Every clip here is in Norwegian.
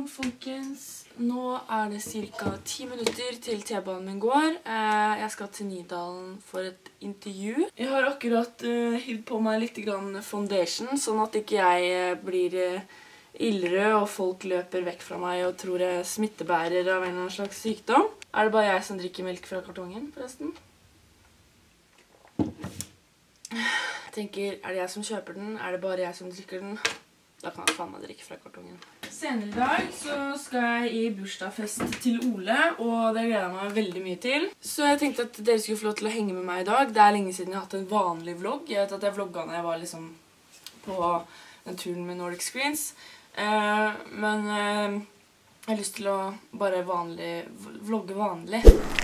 folkens. Nå det cirka 10 minutter til T-banen min går. Jeg skal til Nydalen for et intervju. Jeg har akkurat hivd på meg litt foundation, sånn at ikke jeg blir ildrød og folk løper vekk fra meg og tror jeg smittebærer av en eller annen slags sykdom. Det bare jeg som drikker melk fra kartongen, forresten? Jeg tenker, det jeg som kjøper den? Det bare jeg som drikker den? Da kan jeg faen meg drikke fra kartongen. Senere i dag så skal jeg i bursdagsfest til Ole, og det gleder jeg meg veldig mye til. Så jeg tenkte at dere skulle få lov til å henge med meg i dag. Det lenge siden jeg har hatt en vanlig vlogg. Jeg vet at jeg vlogget når jeg var liksom på den turen med Nordic Screens. Men jeg har lyst til å bare vlogge vanlig.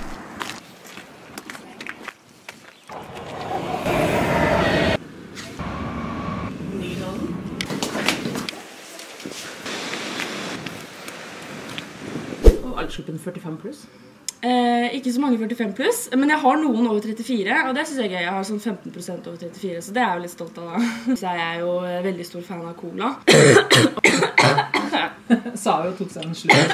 Aldersgruppen 45 pluss? Ikke så mange 45 pluss, men jeg har noen over 34, og det synes jeg er gøy. Jeg har sånn 15% over 34, så det jeg jo litt stolt av da. Så jeg er jo veldig stor fan av cola. Sa jo tok seg en slutt.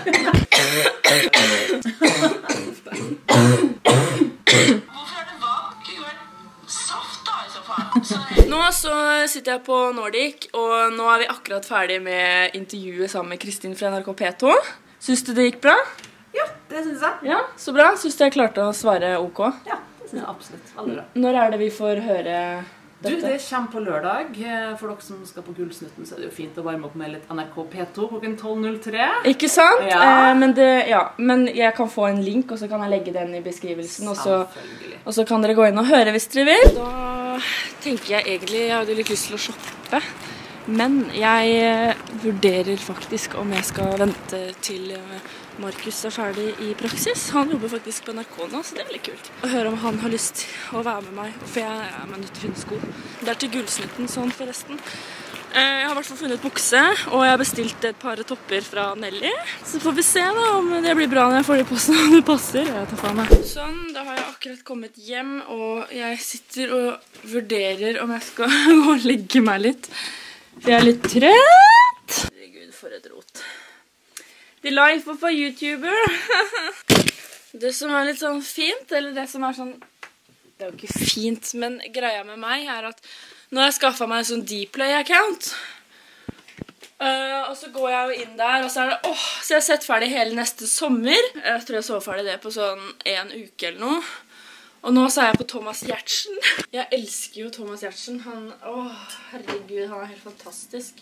Nå så sitter jeg på Nordic, og nå vi akkurat ferdig med intervjuet sammen med Kristin fra NRK P2. Syns du det gikk bra? Ja, det synes jeg. Ja, så bra. Syns du jeg klarte å svare OK? Ja, det synes jeg absolutt. Veldig bra. Når det vi får høre dette? Du, det kommer på lørdag. For dere som skal på Gullsnutten, så det jo fint å varme opp med litt NRK P2 klokken 12.03. Ikke sant? Ja. Men jeg kan få en link, og så kan jeg legge den i beskrivelsen, og så kan dere gå inn og høre hvis dere vil. Da tenker jeg egentlig, jeg hadde litt lyst til å shoppe, men jeg vurderer faktisk om jeg skal vente til Markus ferdig i praksis. Han jobber faktisk på NRK nå, så det veldig kult. Å høre om han har lyst til å være med meg, for jeg er nødt til å finne sko. Det til Gullsnutten sånn forresten. Jeg har i hvert fall funnet bukse, og jeg har bestilt et par topper fra Nelly. Så får vi se da om det blir bra når jeg får det i posten, om det passer. Jeg tar faen meg. Sånn, da har jeg akkurat kommet hjem, og jeg sitter og vurderer om jeg skal gå og legge meg litt. For jeg litt trøtt. Herregud, for et rot. The life of a YouTuber. Det som litt sånn fint, eller det som sånn... Det jo ikke fint, men greia med meg at nå har jeg skaffet meg en sånn Dplay-account. Og så går jeg jo inn der, og så det... så jeg har sett ferdig hele neste sommer. Jeg tror jeg så ferdig det på sånn 1 uke eller noe. Og nå så jeg på Thomas Giertsen. Jeg elsker jo Thomas Giertsen. Herregud, han helt fantastisk.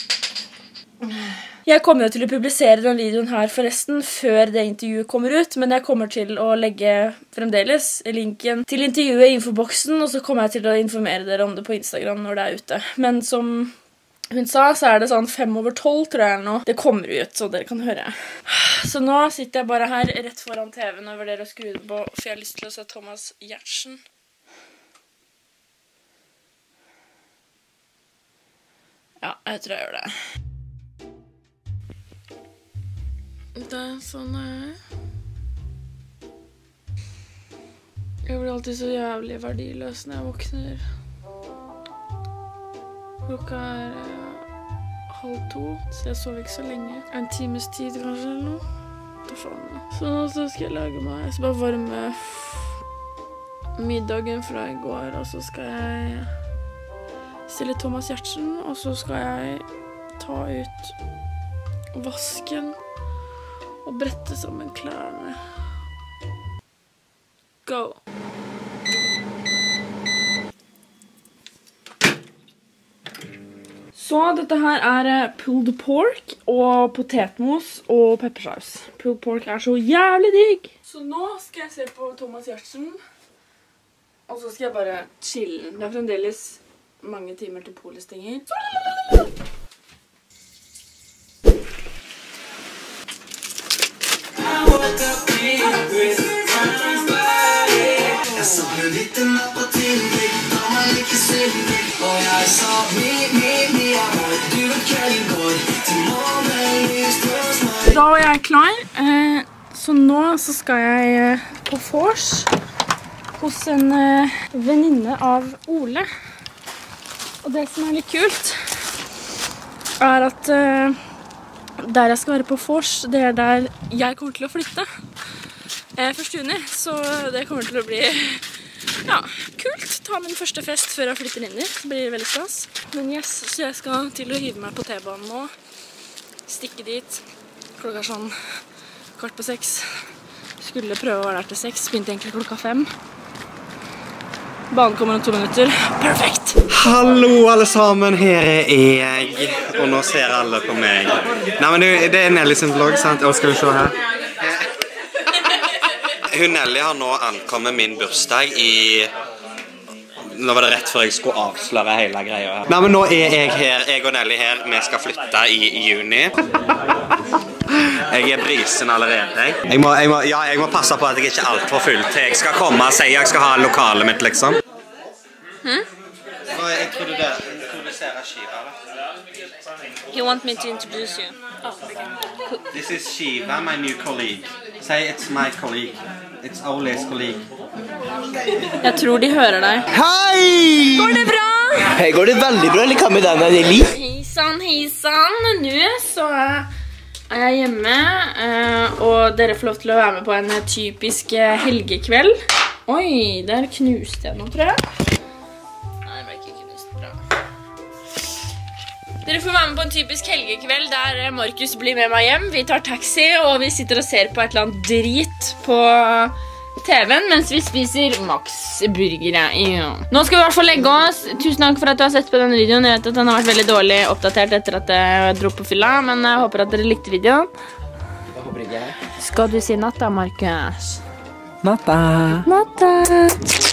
Jeg kommer jo til å publisere den videoen her forresten før det intervjuet kommer ut, men jeg kommer til å legge fremdeles linken til intervjuet i infoboksen, og så kommer jeg til å informere dere om det på Instagram når det ute. Men som hun sa, så det sånn 5:12, tror jeg nå. Det kommer ut, så dere kan høre. Så nå sitter jeg bare her rett foran TV-en og vurderer å skru det på, for jeg har lyst til å se Thomas Giertsen. Ja, jeg tror jeg gjør det. Det sånn jeg blir alltid så jævlig verdiløs når jeg våkner. Klokka 1:30, så jeg sover ikke så lenge. En times tid kanskje eller noe. Så nå skal jeg lage meg. Jeg skal bare varme middagen fra i går, og så skal jeg stille Thomas Giertsen, og så skal jeg ta ut vasken og brette sammen klærne. Go! Så dette her pulled pork og potetmos og peppersaus. Pulled pork så jævlig digg! Så nå skal jeg se på Thomas Giertsen, og så skal jeg bare chille. Det fremdeles mange timer til polet stenger. Da var jeg klar, så nå så skal jeg på vors hos en venninne av Ole. Og det som litt kult at der jeg skal være på vors, det der jeg kommer til å flytte 1. juni, så det kommer til å bli kult. Ta min første fest før jeg flytter inn dit. Det blir veldig stas. Men yes, så jeg skal til å hive meg på T-banen nå. Stikke dit. Klokka sånn 5:15. Skulle prøve å være der til 6. Begynte egentlig klokka 5. Banen kommer om 2 minutter. Perfekt! Hallo alle sammen, her jeg. Og nå ser alle på meg. Nei, men det Nelly sin vlogg, sant? Og skal vi se her. Nelly har nå ankommet min bursdag i... Nå var det rett før jeg skulle avsløre hele greia her. Nei, men nå jeg her, jeg og Nelly her. Vi skal flytte i juni. Jeg brisen allerede. Jeg må passe på at jeg ikke er alt for full til jeg skal komme og si jeg skal ha lokalet mitt, liksom. Jeg trodde det introduserer Shiva. He want me to introduce you. Oh, okay. This is Shiva, my new colleague. Say it's my colleague. It's Ole's colleague. Jeg tror de hører deg. Hei! Går det bra? Hei, går det veldig bra, eller hva med deg, Nelly? Heisan. Nå så er jeg hjemme, og dere får lov til å være med på en typisk helgekveld. Oi, der knuste jeg noe, tror jeg. Nei, det var ikke knust bra. Dere får være med på en typisk helgekveld der Markus blir med meg hjem. Vi tar taxi, og vi sitter og ser på et eller annet drit på TV-en mens vi spiser Max burgere. Ja. Nå skal vi i hvert fall legge oss. Tusen takk for at du har sett på denne videoen. Jeg vet at den har vært veldig dårlig oppdatert etter at jeg dro på fylla, men jeg håper at dere likte videoen. Skal du si natta, Markus? Natta. Natta.